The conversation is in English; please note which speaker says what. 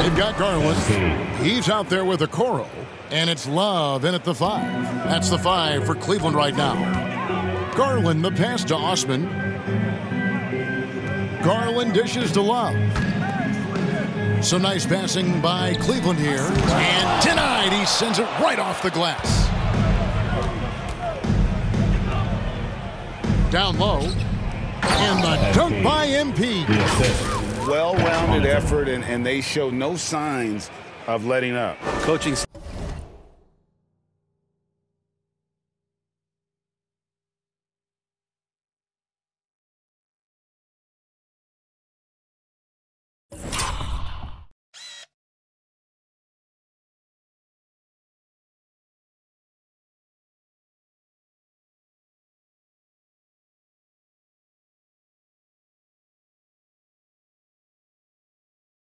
Speaker 1: They've got Garland. He's out there with a Okoro. And it's Love in at the 5. That's the 5 for Cleveland right now. Garland, the pass to Osman. Garland dishes to Love. Some nice passing by Cleveland here. And denied. He sends it right off the glass. Down low. And the dunk by MP.
Speaker 2: Well-rounded effort, and they show no signs of letting up.
Speaker 3: Coaching.